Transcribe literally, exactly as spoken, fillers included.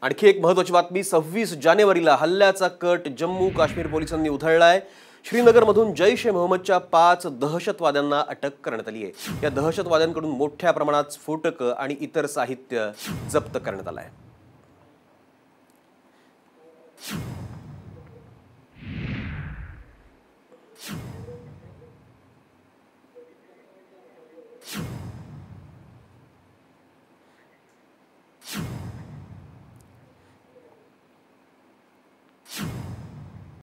आणखी एक महत्त्वाची बातमी, सव्वीस जानेवारीला हल्ल्याचा कट जम्मू काश्मीर पोलिसांनी उधळलाय। श्रीनगरमधून जैश ए मोहम्मदच्या पाच दहशतवाद्यांना अटक करण्यात आली आहे। या दहशतवाद्यांकडून मोठ्या प्रमाणात स्फोटकं आणि इतर साहित्य जप्त करण्यात आलं आहे।